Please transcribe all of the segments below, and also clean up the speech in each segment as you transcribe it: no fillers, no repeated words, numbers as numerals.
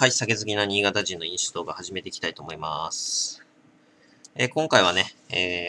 はい、酒好きな新潟人の飲酒動画始めていきたいと思います。今回はね、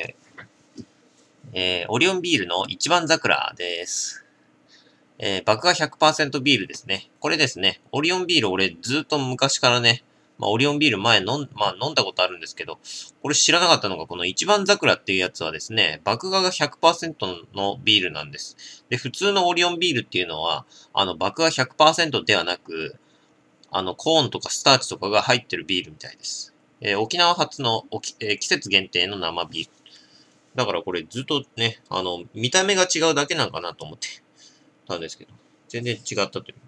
オリオンビールの一番桜です。麦芽 100% ビールですね。これですね、オリオンビール俺ずっと昔からね、オリオンビール前飲んだことあるんですけど、これ知らなかったのがこの一番桜っていうやつはですね、麦芽が 100% のビールなんです。で、普通のオリオンビールっていうのは、麦芽 100% ではなく、コーンとかスターチとかが入ってるビールみたいです。沖縄発の季節限定の生ビール。だからこれずっとね、見た目が違うだけなんかなと思ってたんですけど、全然違ったという。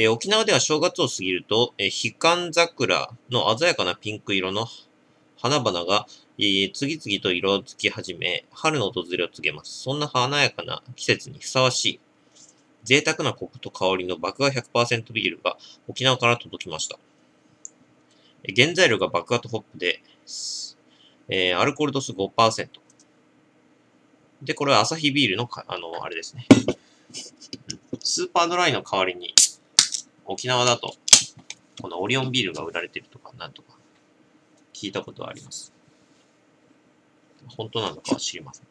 沖縄では正月を過ぎると、ヒカンザクラの鮮やかなピンク色の花々が、次々と色づき始め、春の訪れを告げます。そんな華やかな季節にふさわしい、贅沢なコクと香りの麦芽 100% ビールが沖縄から届きました。原材料が麦芽とホップで、アルコール度数 5%。で、これはアサヒビールのあれですね。スーパードライの代わりに、沖縄だと、このオリオンビールが売られてるとか、なんとか、聞いたことはあります。本当なのかは知りません。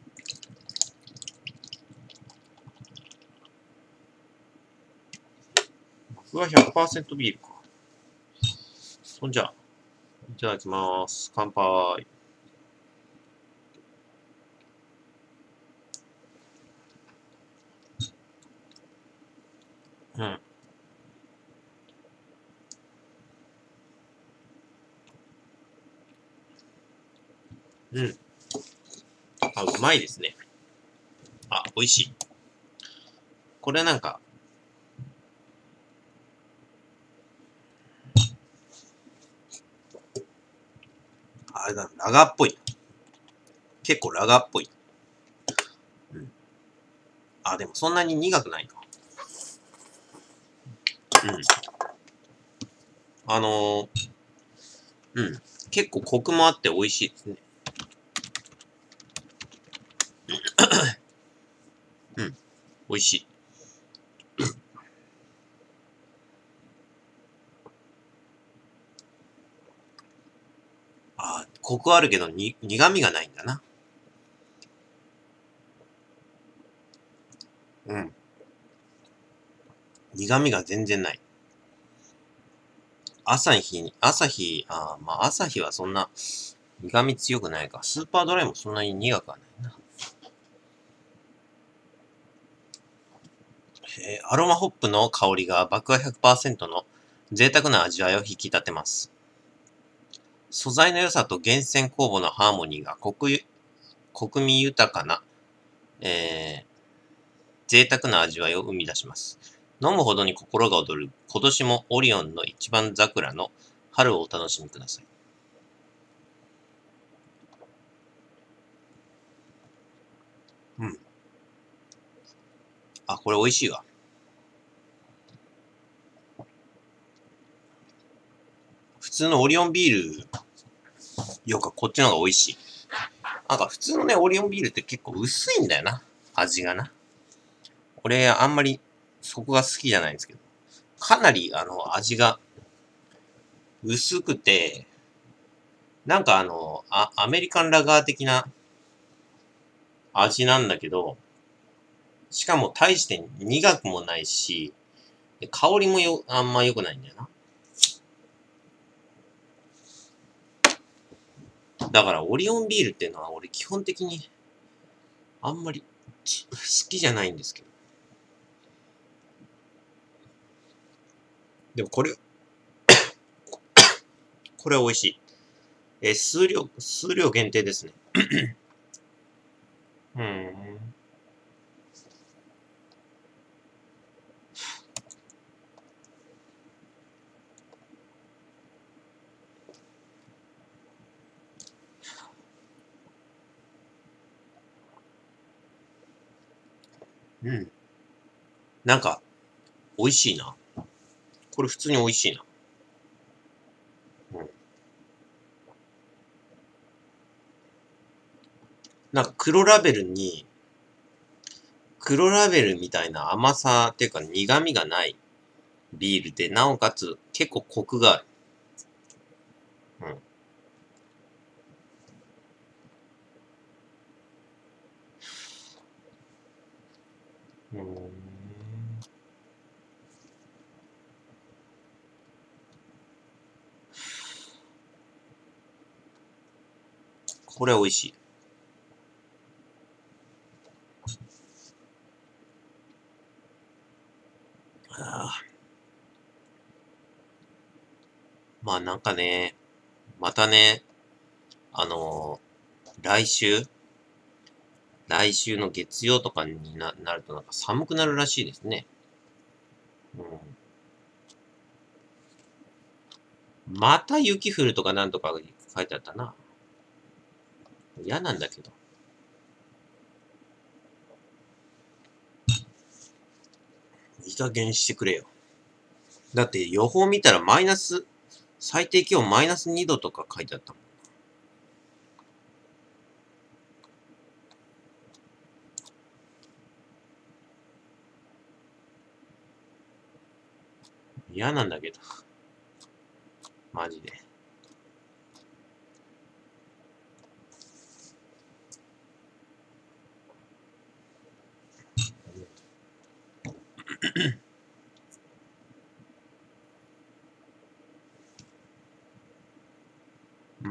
麦芽 100% ビールか。そんじゃ、いただきます。乾杯。うん。うん。うまいですね。美味しい。これなんか、あれだ、ラガーっぽい。結構ラガーっぽい。うん。でもそんなに苦くないか。うん。うん。結構コクもあって美味しいですね。うん。美味しい。コクあるけど苦味がないんだな。うん。苦味が全然ない。朝日、朝日はそんな苦味強くないか。スーパードライもそんなに苦くはないな。アロマホップの香りが麦芽 100% の贅沢な味わいを引き立てます。素材の良さと源泉酵母のハーモニーがコク味豊かな、贅沢な味わいを生み出します。飲むほどに心が躍る今年もオリオンの一番桜の春をお楽しみください。うん。これ美味しいわ。普通のオリオンビールよかこっちの方が美味しい。なんか普通のね、オリオンビールって結構薄いんだよな。味がな。俺あんまりそこが好きじゃないんですけど。かなり味が薄くて、なんかアメリカンラガー的な味なんだけど、しかも大して苦くもないし、香りもあんま良くないんだよな。だからオリオンビールっていうのは俺基本的にあんまり好きじゃないんですけど。でもこれは美味しい。数量限定ですね。うん。うん。なんか、美味しいな。これ普通に美味しいな。うん。なんか黒ラベルみたいな甘さっていうか苦味がないビールで、なおかつ結構コクがある。うん。これ美味しい。まあなんかね、またね、来週の月曜とかになるとなんか寒くなるらしいですね。うん。また雪降るとかなんとか書いてあったな。嫌なんだけど。いい加減してくれよ。だって予報見たら最低気温マイナス2度とか書いてあったもん。嫌なんだけど。マジで。うん。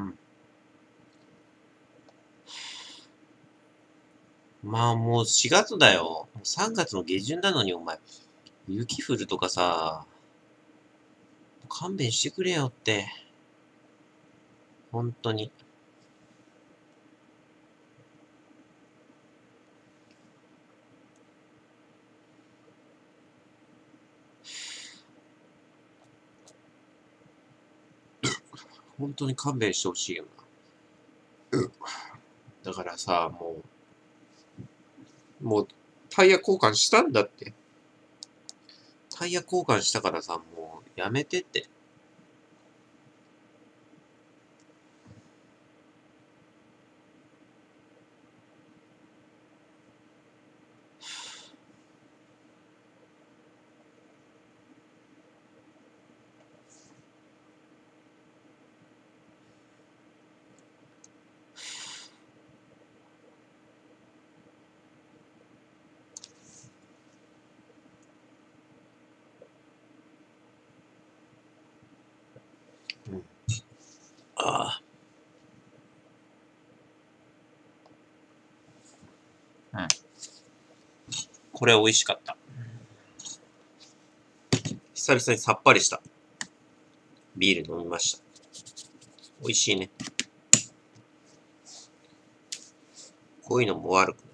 まあもう4月だよ。3月の下旬なのにお前、雪降るとかさ、勘弁してくれよって。本当に。本当に勘弁してほしいよな。だからさ、もう、タイヤ交換したんだって。タイヤ交換したからさ、もう、やめてって。うん。ああ。うん。これ美味しかった。久々にさっぱりしたビール飲みました。美味しいね。こういうのも悪くない。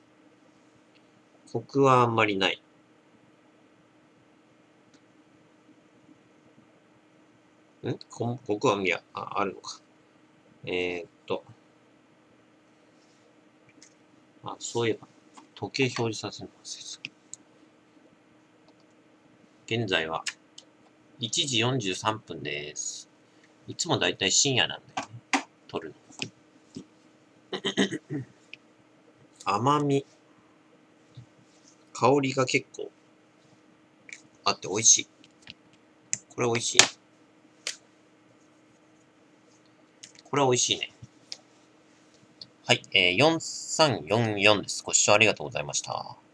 コクはあんまりない。コクは、いや、あるのか。えーっと、そういえば、時計表示させるの忘れてた。現在は1時43分です。いつもだいたい深夜なんだよね。撮るの。甘み、香りが結構あって美味しい。これ美味しい。これ美味しいね。はい、4344です。ご視聴ありがとうございました。